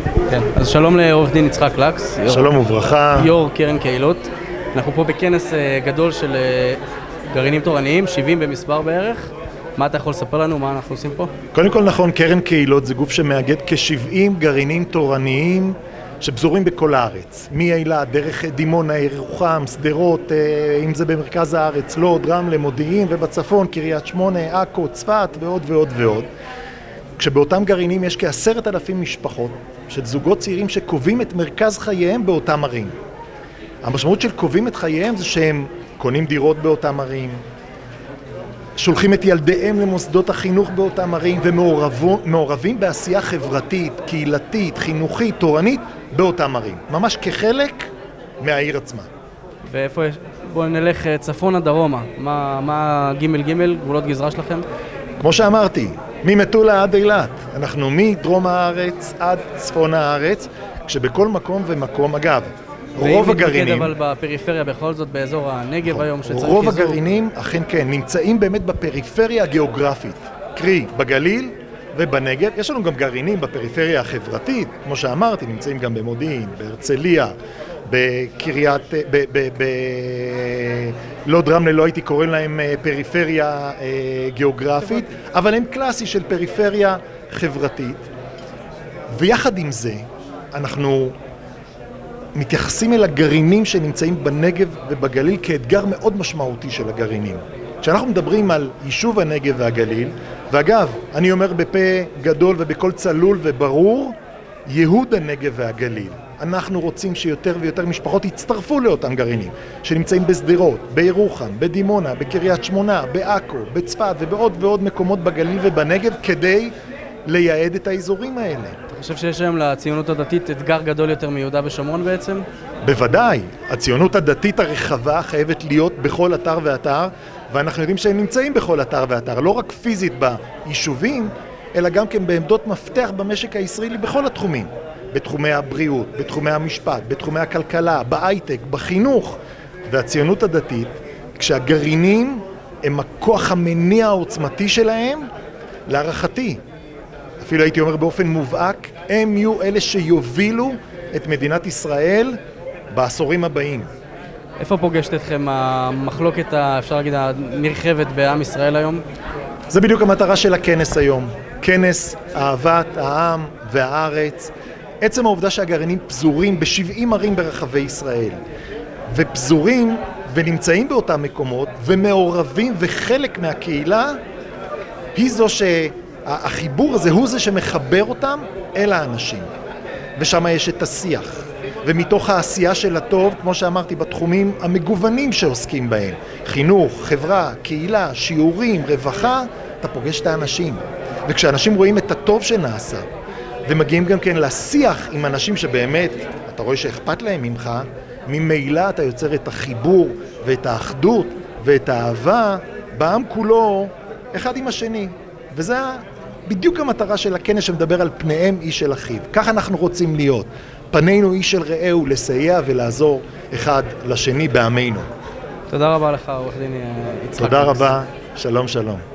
כן. אז שלום לעורך דין יצחק לקס. שלום וברכה. יו"ר קרן קהילות. אנחנו פה בכנס גדול של גרעינים תורניים, 70 במספר בערך. מה אתה יכול לספר לנו? מה אנחנו עושים פה? קודם כל נכון, קרן קהילות זה גוף שמאגד כ-70 גרעינים תורניים שפזורים בכל הארץ. מאילת, דרך דימונה, ירוחם, שדרות, אם זה במרכז הארץ, לוד, רמלה, מודיעין, ובצפון, קריית שמונה, עכו, צפת ועוד ועוד ועוד. כשבאותם גרעינים יש כ10,000 משפחות של זוגות צעירים שקובעים את מרכז חייהם באותם ערים. המשמעות של קובעים את חייהם זה שהם קונים דירות באותם ערים, שולחים את ילדיהם למוסדות החינוך באותם ערים ומעורבים בעשייה חברתית, קהילתית, חינוכית, תורנית באותם ערים. ממש כחלק מהעיר עצמה. ואיפה יש? בואו נלך צפונה דרומה. מה ג' גבולות גזרה שלכם? כמו שאמרתי, ממטולה עד אילת. אנחנו מדרום הארץ עד צפון הארץ, כשבכל מקום ומקום, אגב, רוב הגרעינים... אבל בפריפריה בכל זאת, באזור הנגב היום שצריך חיזוק. רוב הגרעינים, אכן כן, נמצאים באמת בפריפריה הגיאוגרפית. קרי, בגליל ובנגב. יש לנו גם גרעינים בפריפריה החברתית, כמו שאמרתי, נמצאים גם במודיעין, בהרצליה, בקריית... לוד רמלה, לא הייתי קורא להם פריפריה גיאוגרפית, אבל הם קלאסי של פריפריה חברתית. ויחד עם זה, אנחנו מתייחסים אל הגרעינים שנמצאים בנגב ובגליל כאתגר מאוד משמעותי של הגרעינים. כשאנחנו מדברים על יישוב הנגב והגליל, ואגב, אני אומר בפה גדול ובקול צלול וברור, ייהוד הנגב והגליל. אנחנו רוצים שיותר ויותר משפחות יצטרפו לאותם גרעינים, שנמצאים בשדרות, בירוחם, בדימונה, בקריית שמונה, בעכו, בצפת ובעוד ועוד מקומות בגליל ובנגב, כדי לייעד את האזורים האלה. אתה חושב שיש היום לציונות הדתית אתגר גדול יותר מיהודה ושומרון בעצם? בוודאי. הציונות הדתית הרחבה חייבת להיות בכל אתר ואתר, ואנחנו יודעים שהם נמצאים בכל אתר ואתר, לא רק פיזית ביישובים, אלא גם כן בעמדות מפתח במשק הישראלי בכל התחומים. בתחומי הבריאות, בתחומי המשפט, בתחומי הכלכלה, בהייטק, בחינוך. והציונות הדתית, כשהגרעינים הם הכוח המניע העוצמתי שלהם, להערכתי, אפילו הייתי אומר באופן מובהק, הם יהיו אלה שיובילו את מדינת ישראל בעשורים הבאים. איפה פוגשת אתכם המחלוקת, אפשר להגיד, הנרחבת בעם ישראל היום? זה בדיוק המטרה של הכנס היום. כנס אהבת העם והארץ. עצם העובדה שהגרעינים פזורים ב70 ערים ברחבי ישראל. ופזורים ונמצאים באותם מקומות ומעורבים וחלק מהקהילה, היא זו החיבור הזה הוא זה שמחבר אותם אל האנשים. ושם יש את השיח. ומתוך העשייה של הטוב, כמו שאמרתי, בתחומים המגוונים שעוסקים בהם, חינוך, חברה, קהילה, שיעורים, רווחה, אתה פוגש את האנשים. וכשאנשים רואים את הטוב שנעשה, ומגיעים גם כן לשיח עם אנשים שבאמת, אתה רואה שאכפת להם ממך, ממילא אתה יוצר את החיבור ואת האחדות ואת האהבה בעם כולו אחד עם השני. וזה בדיוק המטרה של הכנס שמדבר על פניהם איש של אחיו. כך אנחנו רוצים להיות. פנינו איש של רעהו, לסייע ולעזור אחד לשני בעמנו. תודה רבה לך, עורך דין יצחק. תודה רבה. שלום שלום.